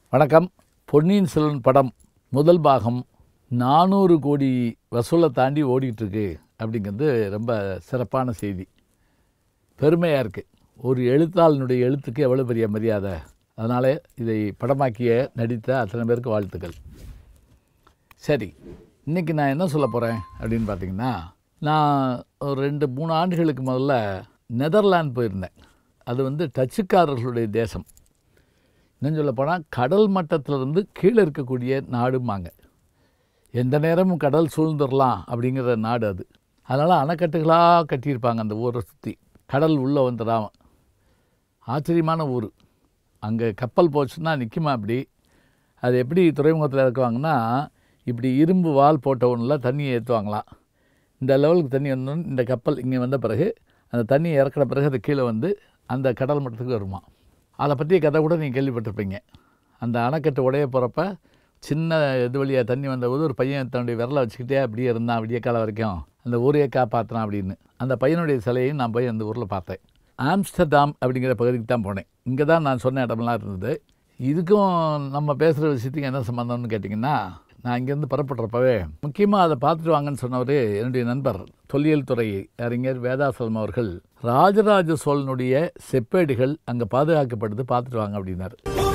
வணக்கம். பொன்னியின் செல்வன் படம் முதல் பாகம் 400 கோடி வசூலை தாண்டி ஓடிட்டுருக்கு அப்படிங்கிறது ரொம்ப சிறப்பான செய்தி. பெருமையாக இருக்குது. ஒரு எழுத்தாளனுடைய எழுத்துக்கு எவ்வளோ பெரிய மரியாதை. அதனால் இதை படமாக்கிய நடித்த அத்தனை பேருக்கு வாழ்த்துக்கள். சரி, இன்றைக்கி நான் என்ன சொல்ல போகிறேன் அப்படின்னு பார்த்திங்கன்னா, நான் ஒரு 2-3 ஆண்டுகளுக்கு முதல்ல நெதர்லாந்து போயிருந்தேன். அது டச்சுக்காரர்களுடைய தேசம். இன்னும் சொல்லப்போனால் கடல் மட்டத்திலிருந்து கீழே இருக்கக்கூடிய நாடுமாங்க. எந்த நேரமும் கடல் சூழ்ந்துடலாம் அப்படிங்கிற நாடு அது. அதனால் அணைக்கட்டுகளாக கட்டியிருப்பாங்க அந்த ஊரை சுற்றி, கடல் உள்ளே வந்துடாமல். ஆச்சரியமான ஊர். அங்கே கப்பல் போச்சுன்னா நிற்குமா அப்படி. அது எப்படி துறைமுகத்தில் இறக்குவாங்கன்னா, இப்படி இரும்பு வால் போட்டவனில் தண்ணியை ஏற்றுவாங்களாம். இந்த லெவலுக்கு தண்ணி வந்தோன்னு இந்த கப்பல் இங்கே வந்த பிறகு அந்த தண்ணியை இறக்கிற பிறகு அது கீழே வந்து அந்த கடல் மட்டத்துக்கு வருமா. அதை பற்றிய கதை கூட நீங்கள் கேள்விப்பட்டிருப்பீங்க. அந்த அணைக்கட்டு உடைய போகிறப்ப சின்ன இது வழியாக தண்ணி வந்தபோது ஒரு பையன் தன்னுடைய விரலை வச்சுக்கிட்டே அப்படியே இருந்தான் விடிய காலம் வரைக்கும், அந்த ஊரையே காப்பாற்றினான் அப்படின்னு. அந்த பையனுடைய சிலையும் நான் போய் அந்த ஊரில் பார்த்தேன். ஆம்ஸ்டர்டாம் அப்படிங்கிற பகுதிக்கு தான் போனேன். இங்கே தான் நான் சொன்ன இடமெல்லாம் இருந்தது. இதுக்கும் நம்ம பேசுகிற விஷயத்துக்கு என்ன சம்மந்தம்னு கேட்டிங்கன்னா, நான் இங்கேருந்து புறப்படுறப்பவே முக்கியமாக அதை பார்த்துட்டு வாங்கன்னு சொன்னவர் என்னுடைய நண்பர் தொல்லியல் துறை அறிஞர் வேதாசலம் அவர்கள். ராஜராஜ சோழனுடைய செப்பேடுகள் அங்கே பாதுகாக்கப்படுது, பார்த்துட்டு வாங்க அப்படின்னாரு.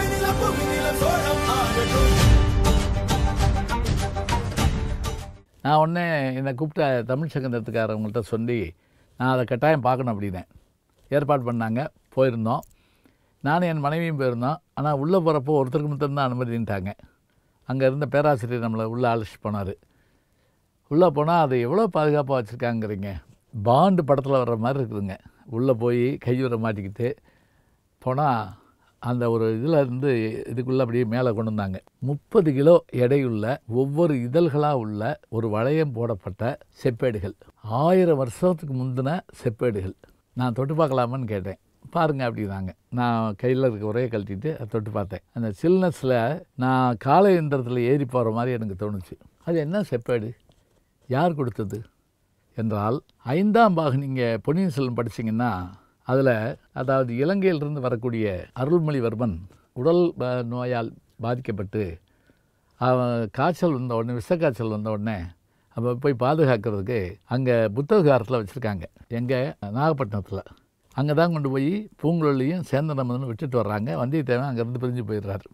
நான் உடனே என்னை கூப்பிட்ட தமிழ் சங்கந்தத்துக்காரவங்கள்ட்ட சொல்லி நான் அதை கட்டாயம் பார்க்கணும் அப்படின்னேன். ஏற்பாடு பண்ணாங்க, போயிருந்தோம். நானும் என் மனைவியும் போயிருந்தோம். ஆனால் உள்ளே போகிறப்போ ஒருத்தருக்கு மட்டும்தான் அனுமதின்ட்டாங்க. அங்கே இருந்த பேராசிரியர் நம்மளை உள்ளே அழைச்சி போனார். உள்ளே போனால் அதை எவ்வளோ பாதுகாப்பாக வச்சுருக்காங்கிறீங்க. பாண்டு படத்தில் வர்ற மாதிரி இருக்குதுங்க. உள்ளே போய் கையுறை மாட்டிக்கிட்டு போனால் அந்த ஒரு இதில் இருந்து இதுக்குள்ளே அப்படியே மேலே கொண்டு வந்தாங்க. 30 கிலோ எடையுள்ள ஒவ்வொரு இதழ்களாக உள்ள ஒரு வளையம் போடப்பட்ட செப்பேடுகள். 1000 வருஷத்துக்கு முந்தின செப்பேடுகள். நான் தொட்டு பார்க்கலாமான்னு கேட்டேன். பாருங்கள் அப்படின்னாங்க. நான் கையில் இருக்க உரையை கழட்டிட்டு அதை தொட்டு பார்த்தேன். அந்த சில்னஸில் நான் காலை இயந்திரத்தில் ஏறி போகிற மாதிரி எனக்கு தோணுச்சு. அது என்ன செப்பேடு, யார் கொடுத்தது என்றால், 5ஆம் பாகம் நீங்கள் பொன்னியின் செல்வன் படிச்சிங்கன்னா அதில், அதாவது இலங்கையிலிருந்து வரக்கூடிய அருள்மொழிவர்மன் உடல் நோயால் பாதிக்கப்பட்டு காய்ச்சல் வந்த உடனே, விஷக்காய்ச்சல் வந்த உடனே அப்போ போய் பாதுகாக்கிறதுக்கு அங்கே புத்தககாரத்தில் வச்சுருக்காங்க. எங்கே, நாகப்பட்டினத்தில். அங்கே தான் கொண்டு போய் பூங்குழலியும் சேந்தனமதனும் விட்டுட்டு வர்றாங்க. வந்தியத்தேவன் அங்கேருந்து பிரிஞ்சு போயிடுறாரு.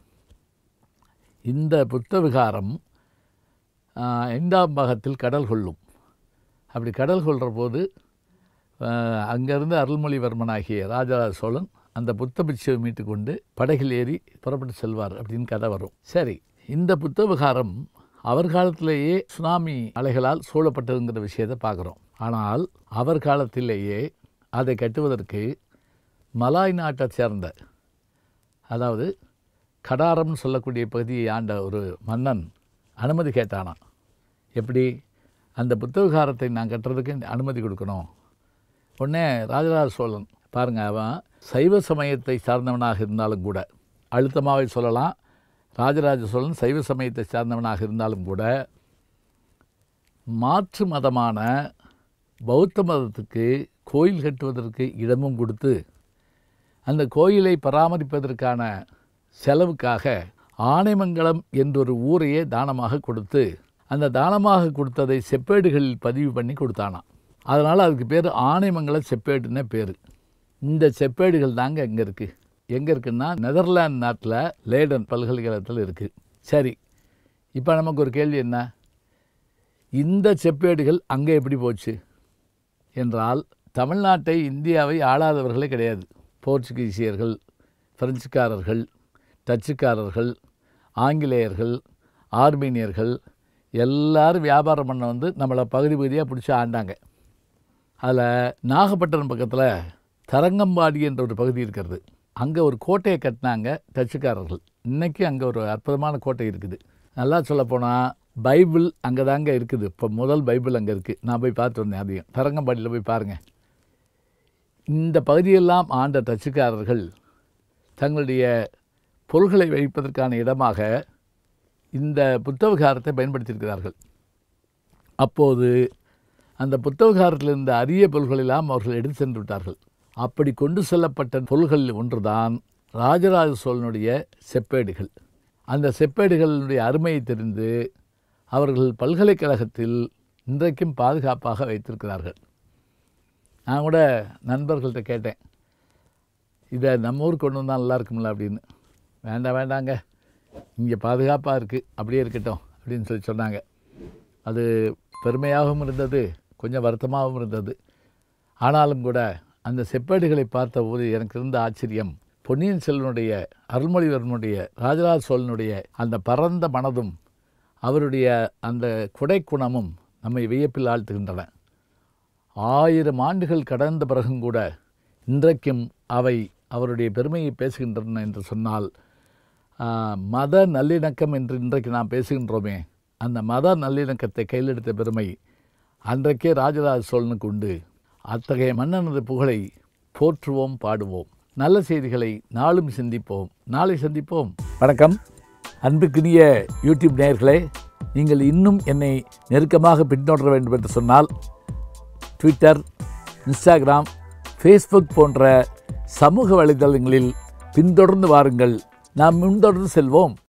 இந்த புத்த விகாரம் 5ஆம் பாகத்தில் கடல் கொள்ளும். அப்படி கடல் கொள்கிற போது அங்கேருந்து அருள்மொழிவர்மன் ஆகிய ராஜராஜ சோழன் அந்த புத்த பிட்சுவை மீட்டு கொண்டு படகில் ஏறி புறப்பட்டு செல்வார் அப்படின்னு கதை வரும். சரி, இந்த புத்த விகாரம் அவர் காலத்திலேயே சுனாமி அலைகளால் சூழப்பட்டதுங்கிற விஷயத்தை பார்க்குறோம். ஆனால் அவர் காலத்திலேயே அதை கட்டுவதற்கு மலாய் நாட்டை சேர்ந்த, அதாவது கடாரம்னு சொல்லக்கூடிய பகுதியை ஆண்ட ஒரு மன்னன் அனுமதி கேட்டானான். எப்படி, அந்த புத்தவிகாரத்தை நான் கட்டுறதுக்கு அனுமதி கொடுக்கணும். உடனே ராஜராஜ சோழன் பாருங்கள், அவன் சைவ சமயத்தை சார்ந்தவனாக இருந்தாலும் கூட, அழுத்தமாகவே சொல்லலாம், ராஜராஜ சோழன் சைவ சமயத்தை சார்ந்தவனாக இருந்தாலும் கூட மாற்று மதமான பௌத்த மதத்துக்கு கோயில் கட்டுவதற்கு இடமும் கொடுத்து, அந்த கோயிலை பராமரிப்பதற்கான செலவுக்காக ஆனைமங்கலம் என்றொரு ஊரையே தானமாக கொடுத்து, அந்த தானமாக கொடுத்ததை செப்பேடுகளில் பதிவு பண்ணி கொடுத்தானாம். அதனால் அதுக்கு பேர் ஆனைமங்கலம் செப்பேடுன்னே பேர். இந்த செப்பேடுகள் தாங்க இங்கே இருக்குது. எங்கே இருக்குன்னா, நெதர்லாந்து நாட்டில் லேடன் பல்கலைக்கழகத்தில் இருக்குது. சரி, இப்போ நமக்கு ஒரு கேள்வி என்ன, இந்த செப்பேடுகள் அங்கே எப்படி போச்சு என்றால், தமிழ்நாட்டை, இந்தியாவை ஆளாதவர்களே கிடையாது. போர்ச்சுகீசியர்கள், பிரெஞ்சுக்காரர்கள், டச்சுக்காரர்கள், ஆங்கிலேயர்கள், ஆர்மீனியர்கள் எல்லாரும் வியாபாரம் பண்ண நம்மளை பகுதி பகுதியாக பிடிச்சி ஆண்டாங்க. அதில் நாகப்பட்டினம் பக்கத்தில் தரங்கம்பாடி என்ற ஒரு பகுதி இருக்கிறது. அங்கே ஒரு கோட்டையை கட்டினாங்க டச்சுக்காரர்கள். இன்றைக்கி அங்கே ஒரு அற்புதமான கோட்டை இருக்குது. நல்லா சொல்லப்போனால் பைபிள் அங்கே தாங்க இருக்குது. இப்போ முதல் பைபிள் அங்கே இருக்குது. நான் போய் பார்த்து வந்தேன். அதையும் தரங்கம்பாடியில் போய் பாருங்கள். இந்த பகுதியெல்லாம் ஆண்ட டச்சுக்காரர்கள் தங்களுடைய பொருள்களை வைப்பதற்கான இடமாக இந்த புத்தவிகாரத்தை பயன்படுத்தியிருக்கிறார்கள். அப்போது அந்த புத்தவிகாரத்தில் இருந்த அரிய பொருள்களெல்லாம் அவர்கள் எடுத்து சென்று விட்டார்கள். அப்படி கொண்டு செல்லப்பட்ட பொருள்களில் ஒன்றுதான் ராஜராஜ சோழனுடைய செப்பேடுகள். அந்த செப்பேடுகளுடைய அருமையை தெரிந்து அவர்கள் பல்கலைக்கழகத்தில் இன்றைக்கும் பாதுகாப்பாக வைத்திருக்கிறார்கள். நான் கூட நண்பர்கள்ட்ட கேட்டேன், இதை நம்ம ஊருக்கு கொண்டு வந்தால் நல்லா இருக்கும்ல அப்படின்னு. வேண்டாங்க, இங்கே பாதுகாப்பாக இருக்குது, அப்படியே இருக்கட்டும் அப்படின்னு சொன்னாங்க. அது பெருமையாகவும் இருந்தது, கொஞ்சம் வருத்தமாகவும் இருந்தது. ஆனாலும் கூட அந்த செப்பேடுகளை பார்த்தபோது எனக்கு இருந்த ஆச்சரியம், பொன்னியின் செல்வனுடைய, அருள்மொழிவர்மனுடைய, ராஜராஜ சோழனுடைய அந்த பரந்த மனதும் அவருடைய அந்த குடைக்குணமும் நம்மை வியப்பில் ஆழ்த்துகின்றன. 1000 ஆண்டுகள் கடந்த பிறகும் கூட இன்றைக்கும் அவை அவருடைய பெருமையை பேசுகின்றன என்று சொன்னால், மத நல்லிணக்கம் என்று இன்றைக்கு நாம் பேசுகின்றோமே, அந்த மத நல்லிணக்கத்தை கையில் எடுத்த பெருமை அன்றைக்கே ராஜராஜ சோழனுக்கு உண்டு. அத்தகைய மன்னனது புகழை போற்றுவோம், பாடுவோம். நல்ல செய்திகளை நாளும் சிந்திப்போம். நாளை சந்திப்போம். வணக்கம். அன்புக்குரிய யூடியூப் நேயர்களே, நீங்கள் இன்னும் என்னை நெருக்கமாக பின்தொடர வேண்டும் என்று சொன்னால் ட்விட்டர், இன்ஸ்டாகிராம், ஃபேஸ்புக் போன்ற சமூக வலைதளங்களில் பின்தொடர்ந்து வாருங்கள். நாம் முன்தொடர்ந்து செல்வோம்.